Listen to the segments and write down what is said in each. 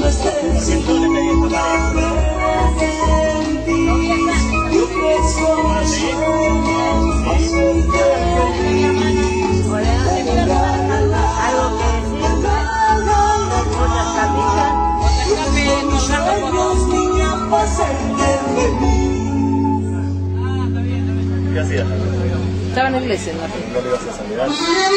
estés en ¿Qué hacías? Estaba en la iglesia, ¿no? ¿No le ibas a saludar?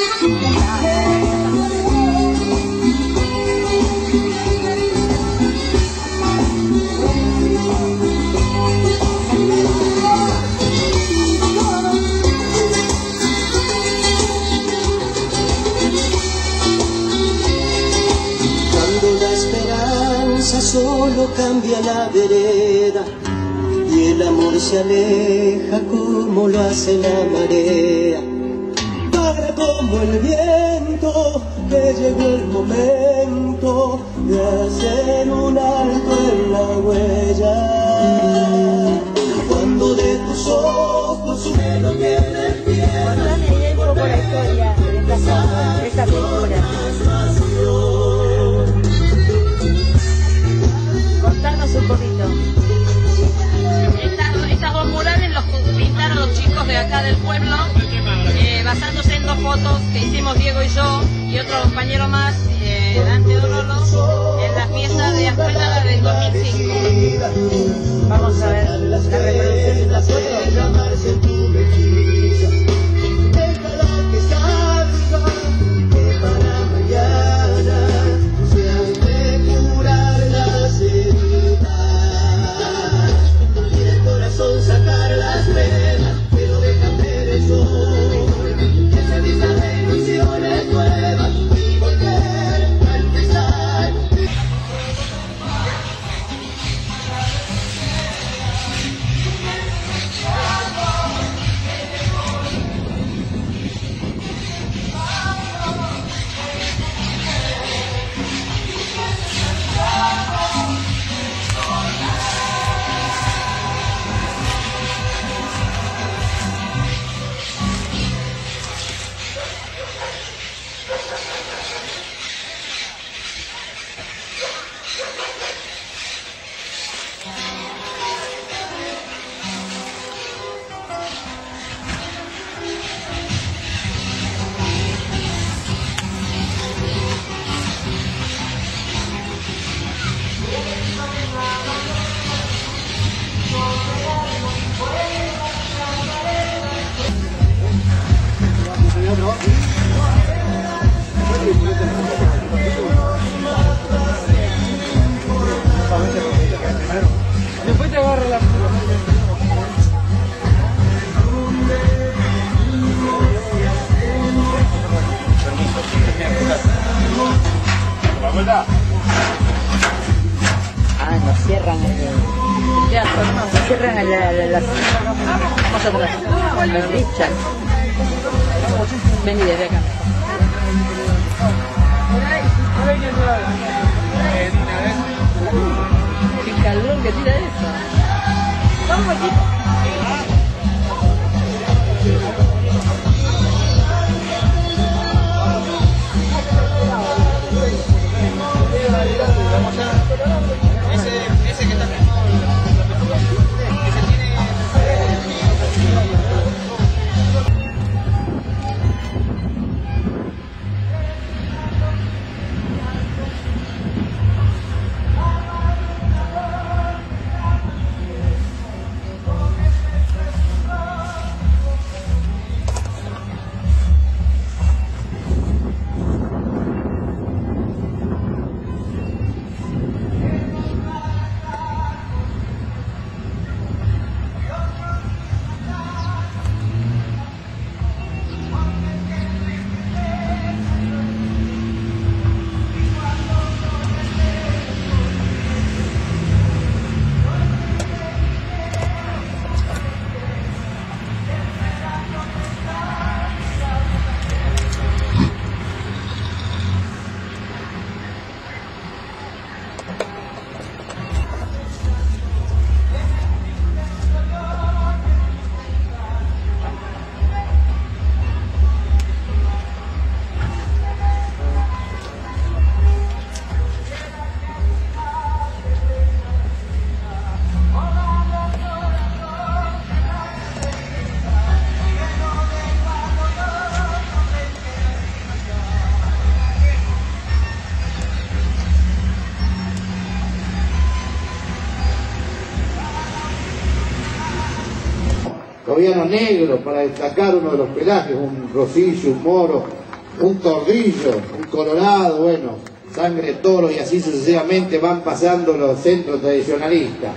Cuando la esperanza solo cambia la vereda y el amor se aleja como lo hace la marea, para como el viento que llegó el momento de hacer un alto en la huella. Cuando de tus ojos un velo tiene piedra, Contame un poco la historia de esta película. Contanos un poquito. Estas dos murales los pintaron los chicos de acá del pueblo, basándose en dos fotos que hicimos Diego y yo y otro compañero más, Dante Dorolo, en la fiesta de Ascuela del 2005. Vamos a ver la reproducción de esta foto. Sacar las penas, pero deja ver el sol, que se vista de ilusiones nuevas y volver a empezar. Después te agarra la... Ah, nos cierran el teatro, no, nos cierran las... Vamos atrás, la dicha. Vení desde acá. Qué calor que tira eso. Vamos aquí. Ese que está Aviano negro, para destacar uno de los pelajes, un rosillo, un moro, un tordillo, un colorado, bueno, sangre de toro, y así sucesivamente van pasando los centros tradicionalistas.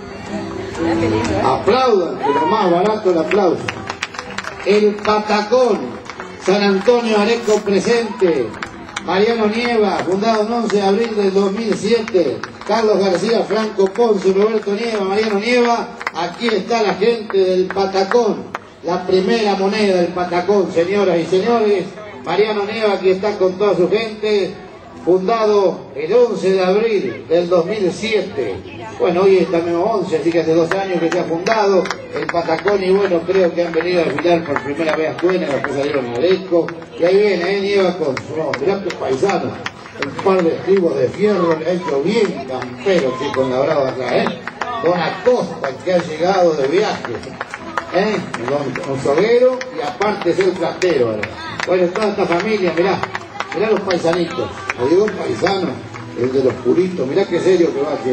Aplaudan, que lo más barato el aplauso. El Patacón, San Antonio Areco presente. Mariano Nieva, fundado el 11 de abril del 2007. Carlos García, Franco Ponce, Roberto Nieva, Mariano Nieva. Aquí está la gente del Patacón, la primera moneda del Patacón, señoras y señores. Mariano Nieva, aquí está con toda su gente, fundado el 11 de abril del 2007. Bueno, hoy es también 11, así que hace 2 años que se ha fundado el Patacón, y bueno, creo que han venido a desfilar por primera vez a Cuena, después salieron a Areco, y ahí viene, Nieva con su, mirá que paisano, un par de estribos de fierro, le ha hecho bien campero, sí, con la brava acá, Don Acosta, que ha llegado de viaje, un soguero, y aparte es el platero, ¿verdad? Bueno, toda esta familia, mirá los paisanitos, le digo un paisano, el de los puritos, mirá qué serio que va aquí.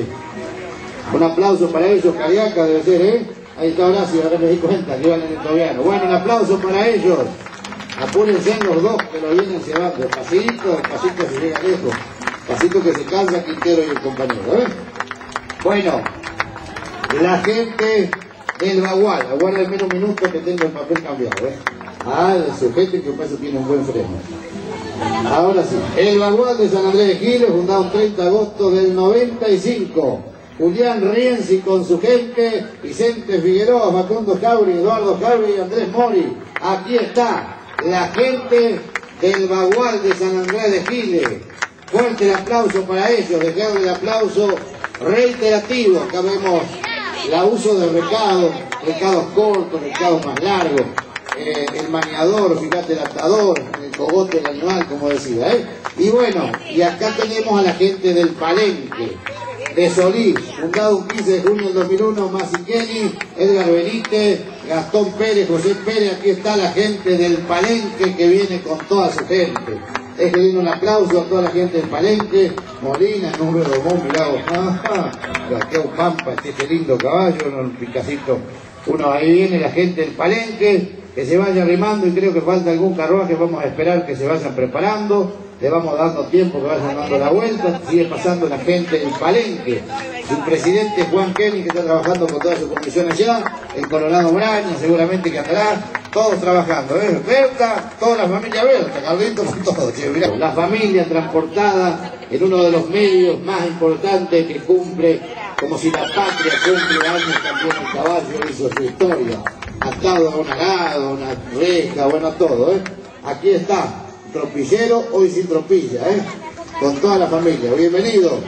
Un aplauso para ellos, Cariaca debe ser, Ahí está Horacio, ahora me di cuenta que iban en el Tobiano. Bueno, un aplauso para ellos. Apúrense en los dos que lo vienen llevando. Despacito se llega lejos. Pasito que se cansa Quintero y el compañero, Bueno, la gente del Bagual, aguárdenme un minuto que tengo el papel cambiado, el sujeto que pasa tiene un buen freno. Ahora sí, el Bagual de San Andrés de Giles, fundado el 30 de agosto del 95. Julián Rienzi con su gente, Vicente Figueroa, Facundo Jauri, Eduardo Jauri y Andrés Mori. Aquí está la gente del Bagual de San Andrés de Giles. Fuerte el aplauso para ellos, dejarle el aplauso reiterativo. Acá vemos el uso de recados cortos, recados más largos, el maniador, fíjate, el atador, el cogote del animal, como decía, Y bueno, y acá tenemos a la gente del Palenque, de Solís, fundado un 15 de junio del 2001, Masiqueni, Edgar Benítez, Gastón Pérez, José Pérez. Aquí está la gente del Palenque que viene con toda su gente. Déjenle un aplauso a toda la gente del Palenque. Molina, número Romón, mirá vos, Raquel Pampa, este lindo caballo, un picacito. Ahí viene la gente del Palenque, que se vaya arrimando, y creo que falta algún carruaje, vamos a esperar que se vayan preparando. Le vamos dando tiempo que vayan dando la vuelta. Sigue pasando la gente del Palenque. Su presidente Juan Kenny, que está trabajando con toda su comisión allá. El Colorado Braña, seguramente que andará. Todos trabajando, Berta, toda la familia Berta, Carlito con todo. Mirá, la familia transportada en uno de los medios más importantes que cumple, como si la patria cumple años, también el caballo hizo su historia. Atado a un arado, una reja, bueno, todo, Aquí está. Tropillero, hoy sin tropilla, con toda la familia. Bienvenido.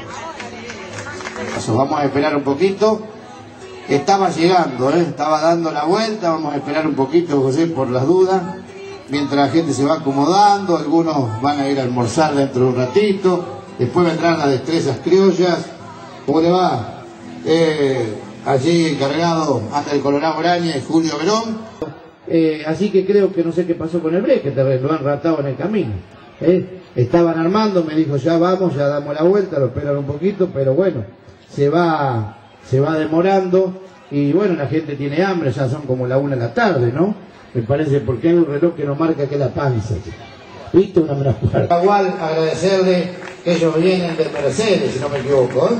Vamos a esperar un poquito. Estaba llegando, estaba dando la vuelta. Vamos a esperar un poquito, José, por las dudas. Mientras la gente se va acomodando, algunos van a ir a almorzar dentro de un ratito. Después vendrán las destrezas criollas. ¿Cómo le va? Allí encargado ante el Colorado Braña y Julio Verón. Así que creo que no sé qué pasó con el breque, lo han ratado en el camino. Estaban armando, me dijo ya vamos, ya damos la vuelta, lo esperan un poquito, pero bueno, se va demorando, y bueno, la gente tiene hambre, ya son como la 1 de la tarde, ¿no? Me parece, porque hay un reloj que nos marca que es la panza. ¿Viste? Una menos cuarta. Igual agradecerle que ellos vienen de Mercedes, si no me equivoco,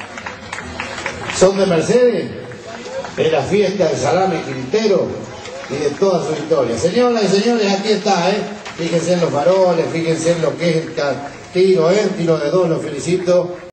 ¿Son de Mercedes? Es la fiesta de Salame Quintero y de toda su historia. Señoras y señores, aquí está, Fíjense en los faroles, fíjense en lo que es el tiro, tiro de 2, lo felicito.